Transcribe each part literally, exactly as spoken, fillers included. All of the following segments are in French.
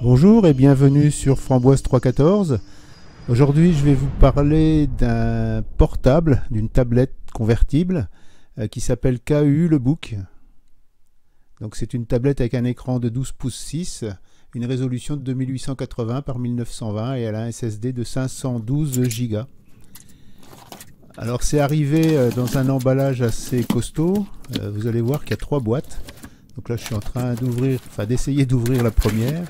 Bonjour et bienvenue sur Framboise trois cent quatorze. Aujourd'hui je vais vous parler d'un portable, d'une tablette convertible euh, qui s'appelle K U le Book. Donc c'est une tablette avec un écran de douze pouces six, une résolution de deux mille huit cent quatre-vingts par mille neuf cent vingt et elle a un S S D de cinq cent douze gigas. Alors c'est arrivé euh, dans un emballage assez costaud. Euh, vous allez voir qu'il y a trois boîtes. Donc là je suis en train d'ouvrir, enfin d'essayer d'ouvrir la première.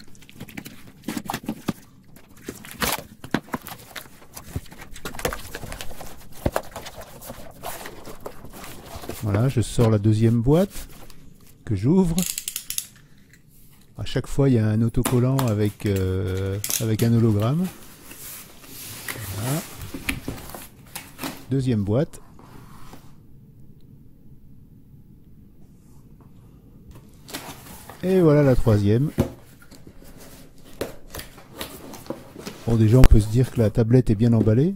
Voilà, je sors la deuxième boîte que j'ouvre. À chaque fois, il y a un autocollant avec, euh, avec un hologramme. Voilà. Deuxième boîte. Et voilà la troisième. Bon, déjà, on peut se dire que la tablette est bien emballée.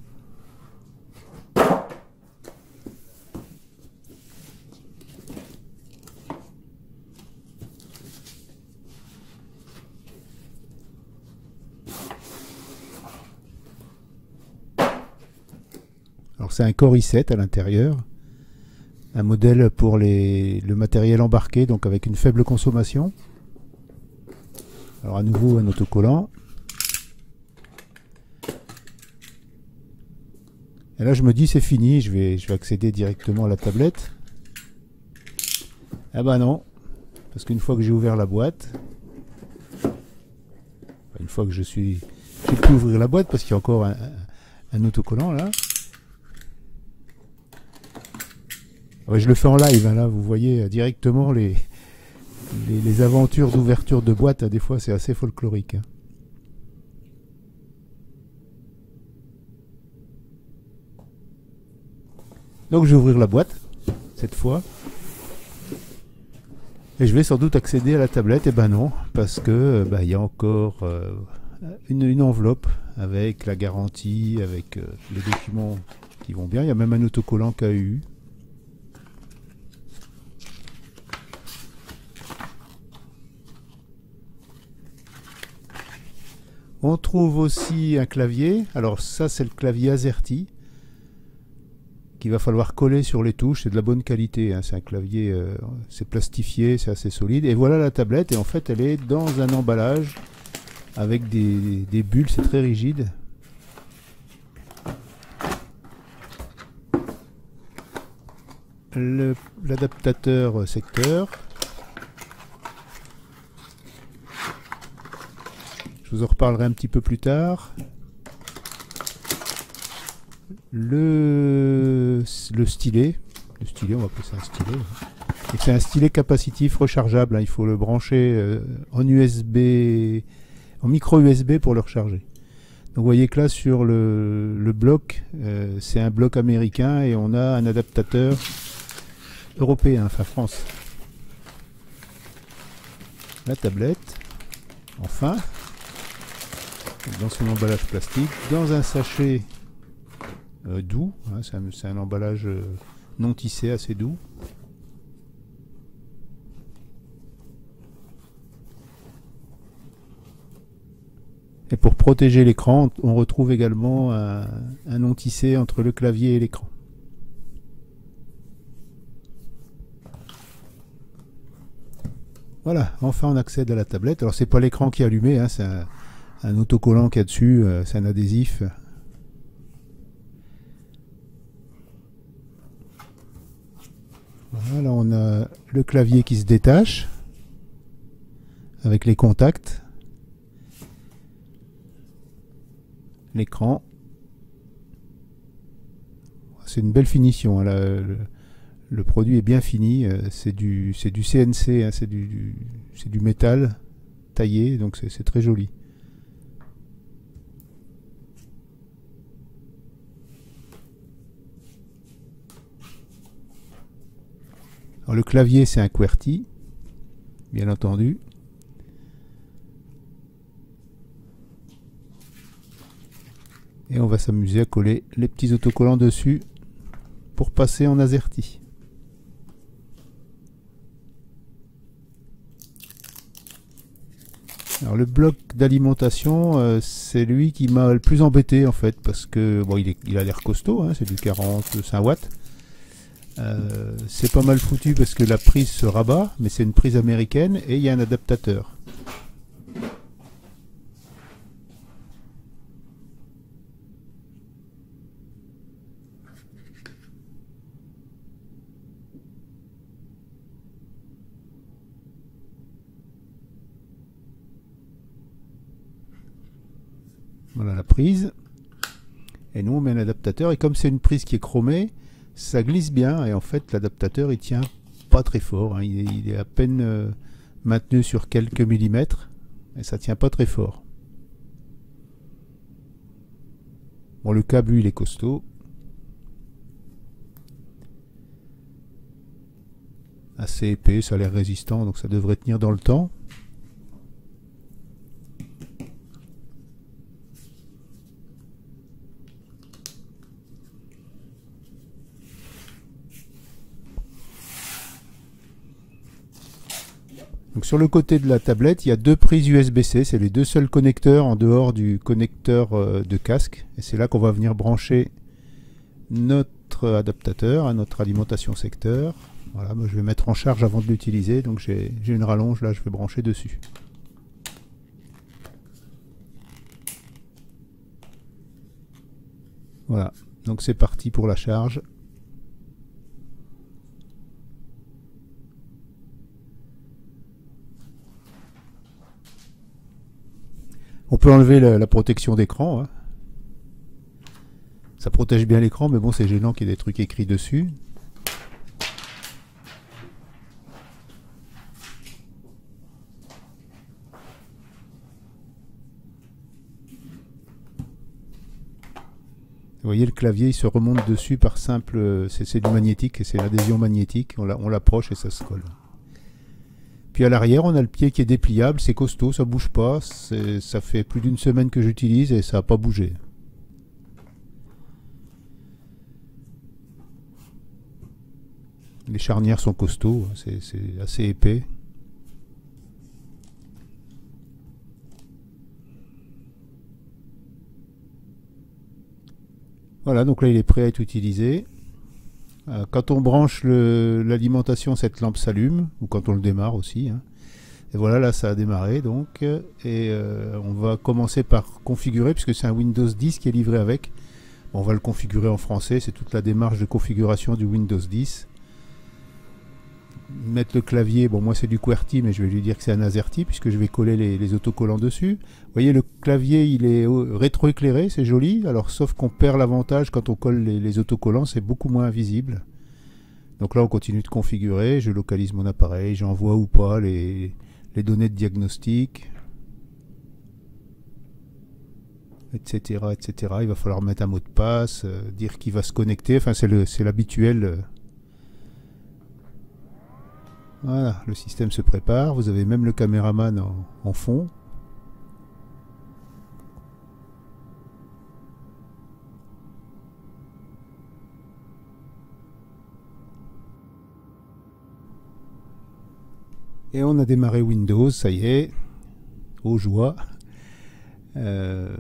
Alors c'est un Core i sept à l'intérieur, un modèle pour les, le matériel embarqué, donc avec une faible consommation. Alors à nouveau un autocollant. Et là je me dis c'est fini, je vais, je vais accéder directement à la tablette. Ah bah non, parce qu'une fois que j'ai ouvert la boîte, une fois que je suis... J'ai pu ouvrir la boîte parce qu'il y a encore un, un, un autocollant là. Ouais, je le fais en live, hein, là, vous voyez directement les, les, les aventures d'ouverture de boîte, des fois c'est assez folklorique. Hein. Donc je vais ouvrir la boîte, cette fois. Et je vais sans doute accéder à la tablette, et ben non, parce que bah, y a encore euh, une, une enveloppe avec la garantie, avec euh, les documents qui vont bien. Il y a même un autocollant K U. On trouve aussi un clavier. Alors ça c'est le clavier AZERTY qu'il va falloir coller sur les touches. C'est de la bonne qualité, hein. C'est un clavier, euh, c'est plastifié, c'est assez solide. Et voilà la tablette. Et en fait elle est dans un emballage avec des, des bulles. C'est très rigide. L'adaptateur secteur. Je vous en reparlerai un petit peu plus tard. Le, le stylet. Le stylet, on va appeler ça un stylet. Et c'est un stylet capacitif rechargeable. Hein. Il faut le brancher euh, en U S B, en micro U S B pour le recharger. Donc vous voyez que là sur le, le bloc, euh, c'est un bloc américain et on a un adaptateur européen, enfin France. La tablette, enfin. Dans son emballage plastique, dans un sachet euh, doux, hein, c'est un, un emballage euh, non tissé, assez doux. Et pour protéger l'écran, on retrouve également un, un non tissé entre le clavier et l'écran. Voilà, enfin on accède à la tablette. Alors c'est pas l'écran qui est allumé, hein, c'est un un autocollant qu'il y a dessus, euh, c'est un adhésif. Voilà, on a le clavier qui se détache avec les contacts, l'écran. C'est une belle finition, hein, là, le, le produit est bien fini, euh, c'est du, c'est du C N C, hein, c'est du, du, c'est du métal taillé, donc c'est très joli. Alors le clavier c'est un QWERTY, bien entendu. Et on va s'amuser à coller les petits autocollants dessus pour passer en AZERTY. Alors le bloc d'alimentation, euh, c'est lui qui m'a le plus embêté en fait, parce que bon, il, est, il a l'air costaud, hein, c'est du quarante-cinq watts. Euh, c'est pas mal foutu parce que la prise se rabat, mais c'est une prise américaine et il y a un adaptateur. Voilà la prise. Et nous on met un adaptateur, et comme c'est une prise qui est chromée, ça glisse bien, et en fait l'adaptateur il tient pas très fort, hein. il, est, il est à peine euh, maintenu sur quelques millimètres, et ça tient pas très fort. Bon, le câble lui il est costaud, assez épais, ça a l'air résistant, donc ça devrait tenir dans le temps. Donc sur le côté de la tablette, il y a deux prises U S B C, c'est les deux seuls connecteurs en dehors du connecteur euh, de casque. Et c'est là qu'on va venir brancher notre adaptateur à notre alimentation secteur. Voilà, moi je vais mettre en charge avant de l'utiliser, donc j'ai une rallonge, là je vais brancher dessus. Voilà, donc c'est parti pour la charge. On peut enlever la, la protection d'écran, hein. Ça protège bien l'écran, mais bon, c'est gênant qu'il y ait des trucs écrits dessus. Vous voyez, le clavier il se remonte dessus par simple, c'est du magnétique, c'est l'adhésion magnétique, on l'approche et ça se colle. Puis à l'arrière, on a le pied qui est dépliable, c'est costaud, ça bouge pas, ça fait plus d'une semaine que j'utilise et ça n'a pas bougé. Les charnières sont costauds, c'est assez épais. Voilà, donc là il est prêt à être utilisé. Quand on branche l'alimentation, cette lampe s'allume, ou quand on le démarre aussi, hein. Et voilà, là ça a démarré donc, et euh, on va commencer par configurer, puisque c'est un Windows dix qui est livré avec. Bon, on va le configurer en français, c'est toute la démarche de configuration du Windows dix. Mettre le clavier, bon moi c'est du QWERTY, mais je vais lui dire que c'est un AZERTY, puisque je vais coller les, les autocollants dessus. Vous voyez, le clavier il est rétroéclairé, c'est joli, alors sauf qu'on perd l'avantage quand on colle les, les autocollants, c'est beaucoup moins visible. Donc là on continue de configurer, je localise mon appareil, j'envoie ou pas les, les données de diagnostic, etc, etc. Il va falloir mettre un mot de passe, euh, dire qu'il va se connecter, enfin c'est l'habituel. Euh, Voilà, le système se prépare, vous avez même le caméraman en, en fond. Et on a démarré Windows, ça y est, aux joies. Euh,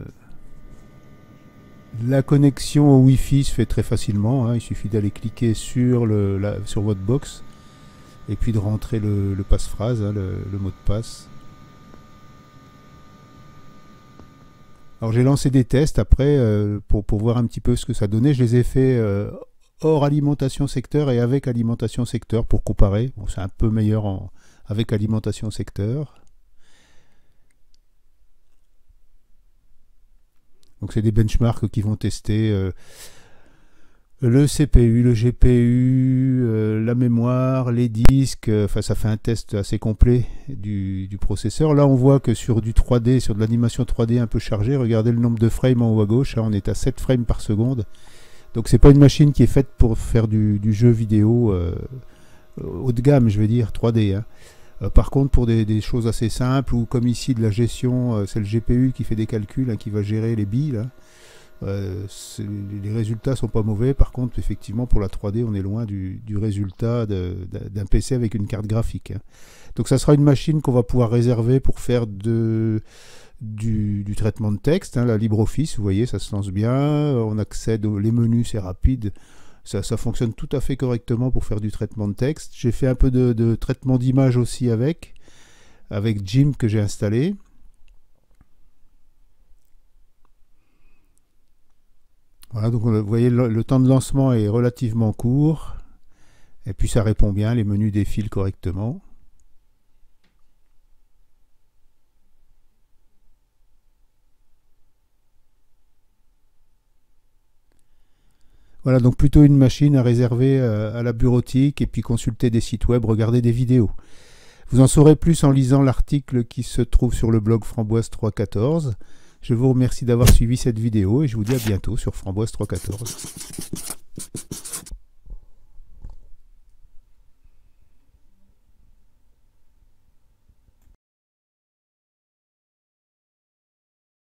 la connexion au Wi-Fi se fait très facilement, hein, il suffit d'aller cliquer sur, le, la, sur votre box. Et puis de rentrer le, le passe-phrase, hein, le, le mot de passe. Alors j'ai lancé des tests après euh, pour, pour voir un petit peu ce que ça donnait. Je les ai fait euh, hors alimentation secteur et avec alimentation secteur pour comparer. Bon, c'est un peu meilleur en, avec alimentation secteur. Donc c'est des benchmarks qui vont tester euh, le C P U, le G P U, euh, la mémoire, les disques, enfin euh, ça fait un test assez complet du, du processeur. Là on voit que sur du trois D, sur de l'animation trois D un peu chargée, regardez le nombre de frames en haut à gauche, hein, on est à sept frames par seconde. Donc c'est pas une machine qui est faite pour faire du, du jeu vidéo euh, haut de gamme, je vais dire, trois D. Hein. Euh, par contre pour des, des choses assez simples, ou comme ici de la gestion, euh, c'est le G P U qui fait des calculs, hein, qui va gérer les billes, là. Euh, les résultats sont pas mauvais. Par contre, effectivement, pour la trois D, on est loin du, du résultat d'un P C avec une carte graphique. Hein. Donc ça sera une machine qu'on va pouvoir réserver pour faire de, du, du traitement de texte. Hein, la LibreOffice, vous voyez, ça se lance bien. On accède aux les menus, c'est rapide. Ça, ça fonctionne tout à fait correctement pour faire du traitement de texte. J'ai fait un peu de, de traitement d'image aussi avec, avec Jim que j'ai installé. Voilà, donc vous voyez, le, le temps de lancement est relativement court. Et puis ça répond bien, les menus défilent correctement. Voilà, donc plutôt une machine à réserver à la bureautique et puis consulter des sites web, regarder des vidéos. Vous en saurez plus en lisant l'article qui se trouve sur le blog Framboise trois cent quatorze. Je vous remercie d'avoir suivi cette vidéo et je vous dis à bientôt sur Framboise trois cent quatorze.